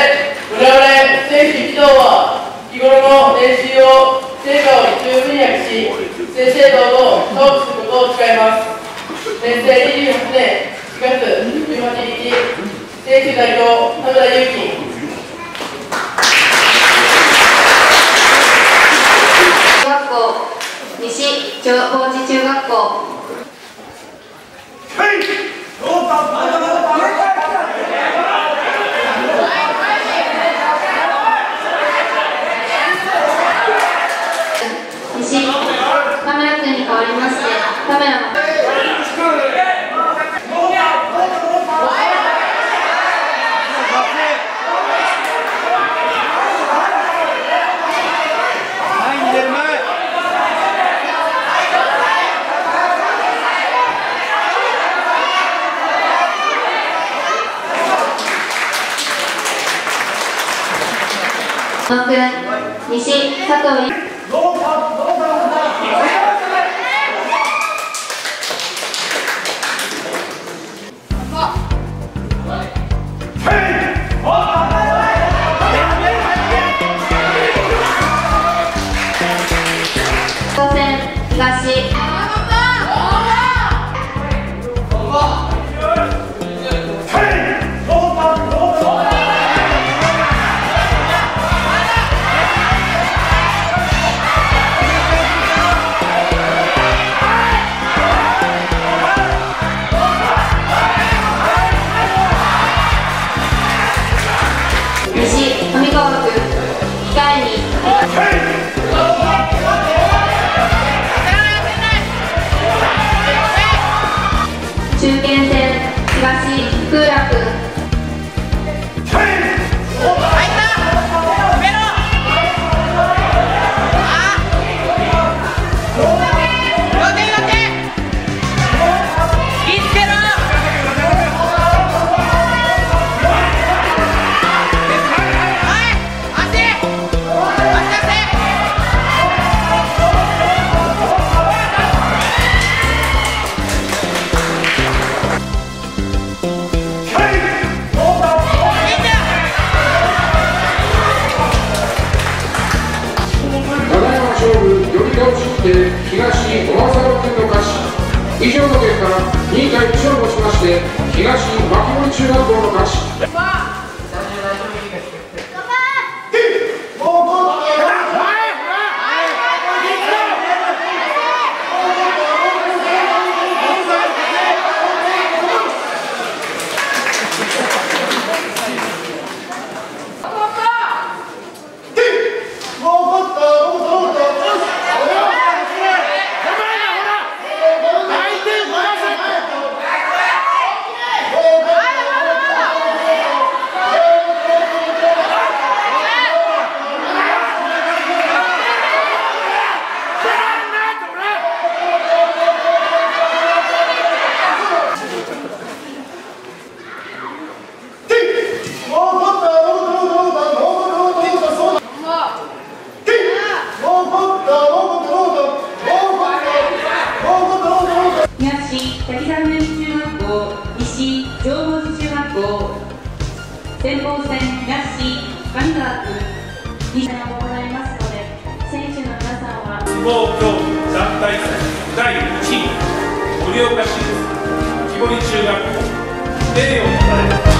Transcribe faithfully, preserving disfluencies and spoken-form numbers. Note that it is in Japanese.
で我々選手一同は日頃の練習を成果を十分に発揮し、正々堂々と保持することを誓います。平成にじゅうはちねんしがつじゅうはちにち、選手代表田村祐希。 中学校西長高知中学校。西田村君に代わりまして田村の西佐藤東中堅戦東空楽。 東小笠原県の歌詞、以上の結果にいたいちをもちまして東牧森中学校の歌詞。 滝沢中学校西縄文中学校先鋒戦東上川君に戦を行いますので、選手の皆さんは相撲競技団体戦だいいちい盛岡市立木彫中学校名誉をたたえ